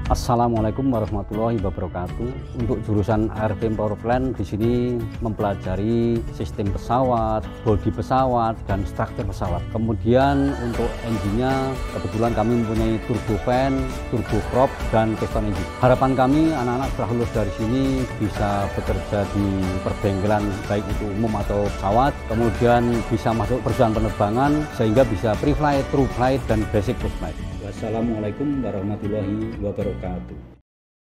Assalamualaikum warahmatullahi wabarakatuh. Untuk jurusan Airframe Powerplant di sini mempelajari sistem pesawat, bodi pesawat, dan struktur pesawat. Kemudian untuk engine-nya kebetulan kami mempunyai turbofan, turboprop, dan piston engine. Harapan kami anak-anak setelah lulus dari sini bisa bekerja di perbengkelan baik itu umum atau pesawat, kemudian bisa masuk perusahaan penerbangan sehingga bisa pre-flight, through flight, dan basic post flight. Wassalamualaikum warahmatullahi wabarakatuh.